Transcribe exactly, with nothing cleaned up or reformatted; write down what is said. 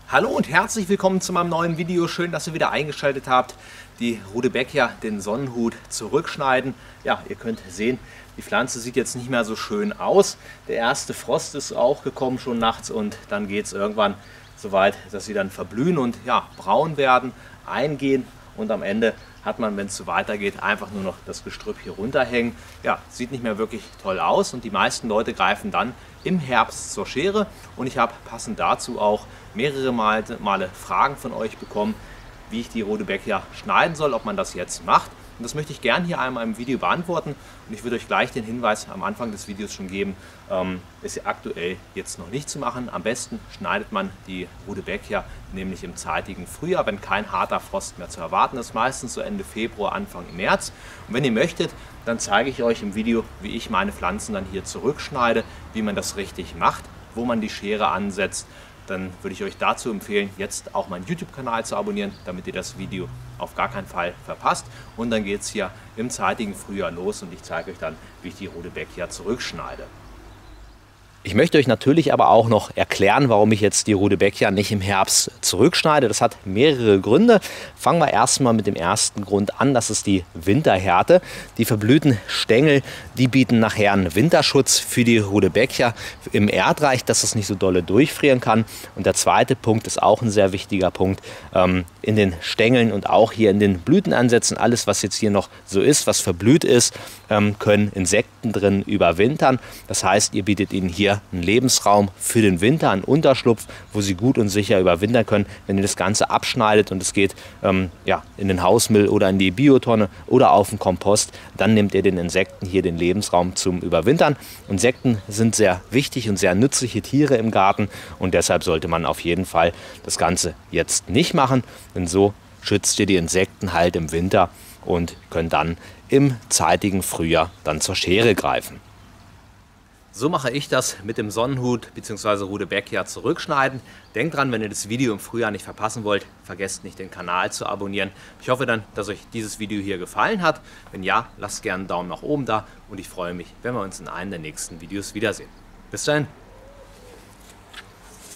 Hallo und herzlich willkommen zu meinem neuen Video. Schön, dass ihr wieder eingeschaltet habt. Die Rudbeckia, den Sonnenhut, zurückschneiden. Ja, ihr könnt sehen, die Pflanze sieht jetzt nicht mehr so schön aus. Der erste Frost ist auch gekommen schon nachts und dann geht es irgendwann so weit, dass sie dann verblühen und ja, braun werden, eingehen und am Ende hat man, wenn es so weitergeht, einfach nur noch das Gestrüpp hier runterhängen. Ja, sieht nicht mehr wirklich toll aus und die meisten Leute greifen dann im Herbst zur Schere und ich habe passend dazu auch mehrere Male Fragen von euch bekommen, wie ich die Rudbeckia schneiden soll, ob man das jetzt macht. Und das möchte ich gerne hier einmal im Video beantworten und ich würde euch gleich den Hinweis am Anfang des Videos schon geben, ähm, ist aktuell jetzt noch nicht zu machen. Am besten schneidet man die Rudbeckia nämlich im zeitigen Frühjahr, wenn kein harter Frost mehr zu erwarten ist, meistens so Ende Februar, Anfang März. Und wenn ihr möchtet, dann zeige ich euch im Video, wie ich meine Pflanzen dann hier zurückschneide, wie man das richtig macht, wo man die Schere ansetzt. Dann würde ich euch dazu empfehlen, jetzt auch meinen YouTube-Kanal zu abonnieren, damit ihr das Video auf gar keinen Fall verpasst. Und dann geht es hier im zeitigen Frühjahr los und ich zeige euch dann, wie ich die Rudbeckia zurückschneide. Ich möchte euch natürlich aber auch noch erklären, warum ich jetzt die Rudbeckia nicht im Herbst zurückschneide. Das hat mehrere Gründe. Fangen wir erstmal mit dem ersten Grund an, das ist die Winterhärte. Die verblühten Stängel, die bieten nachher einen Winterschutz für die Rudbeckia im Erdreich, dass es nicht so dolle durchfrieren kann. Und der zweite Punkt ist auch ein sehr wichtiger Punkt. In den Stängeln und auch hier in den Blütenansätzen, alles was jetzt hier noch so ist, was verblüht ist, können Insekten drin überwintern. Das heißt, ihr bietet ihnen hier einen Lebensraum für den Winter, einen Unterschlupf, wo sie gut und sicher überwintern können. Wenn ihr das Ganze abschneidet und es geht ähm, ja, in den Hausmüll oder in die Biotonne oder auf den Kompost, dann nehmt ihr den Insekten hier den Lebensraum zum Überwintern. Insekten sind sehr wichtig und sehr nützliche Tiere im Garten und deshalb sollte man auf jeden Fall das Ganze jetzt nicht machen, denn so schützt ihr die Insekten halt im Winter und könnt dann im zeitigen Frühjahr dann zur Schere greifen. So mache ich das mit dem Sonnenhut bzw. Rudbeckia zurückschneiden. Denkt dran, wenn ihr das Video im Frühjahr nicht verpassen wollt, vergesst nicht den Kanal zu abonnieren. Ich hoffe dann, dass euch dieses Video hier gefallen hat. Wenn ja, lasst gerne einen Daumen nach oben da und ich freue mich, wenn wir uns in einem der nächsten Videos wiedersehen. Bis dahin.